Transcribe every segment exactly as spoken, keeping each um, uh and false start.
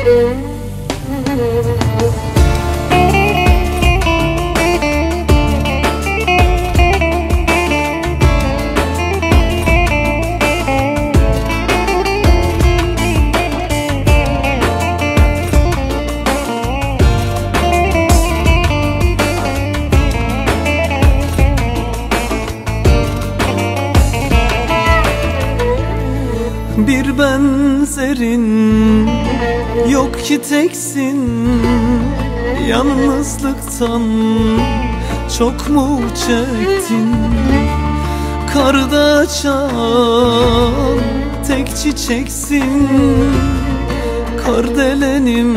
Bir benzerin yok ki teksin, yalnızlıktan çok mu çektin? Karda açan tek çiçeksin, kardelenim,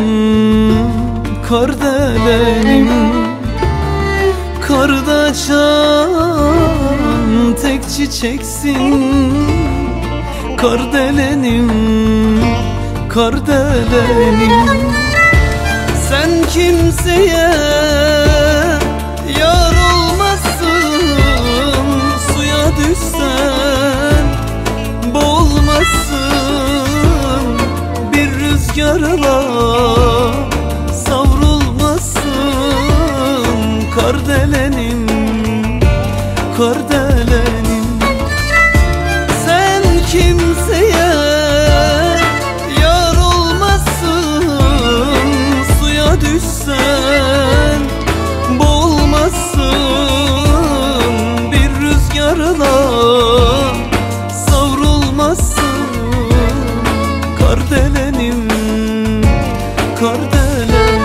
kardelenim. Karda açan tek çiçeksin, kardelenim, kardelenim. Sen kimseye yar olmazsın, suya düşsen boğulmazsın, bir rüzgarla savrulmazsın, kardelenim, kardelenim. Kimseye yar olmazsın, suya düşsen boğulmazsın, bir rüzgarla savrulmazsın, kardelenim, kardelenim.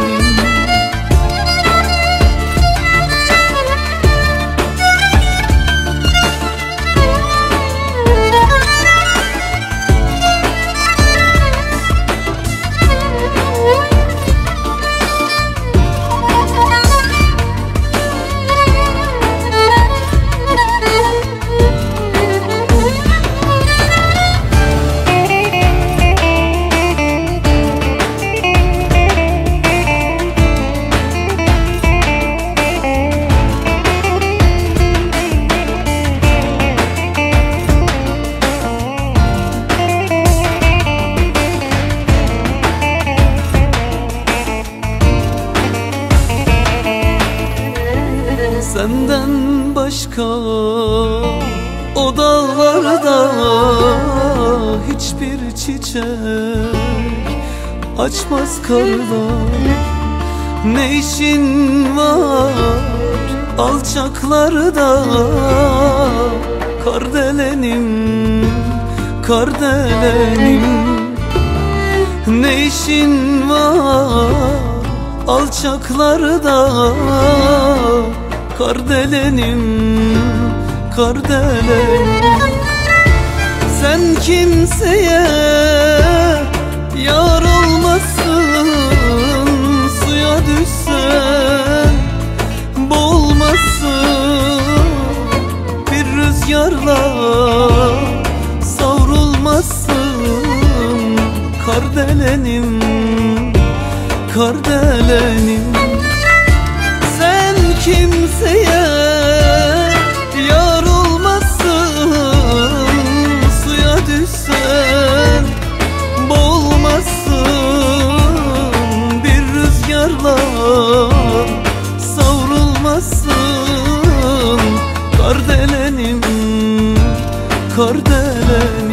Senden başka o dağlarda hiçbir çiçek açmaz karlar. Ne işin var alçaklarda, kardelenim, kardelenim. Ne işin var alçaklarda, kardelenim, kardelenim. Sen kimseye yar olmazsın, suya düşsen boğulmazsın, bir rüzgarla savrulmazsın, kardelenim, kardelenim. Sen kimseye yar olmazsın, suya düşsen boğulmazsın, bir rüzgarla savrulmazsın, kardelenim, kardelenim.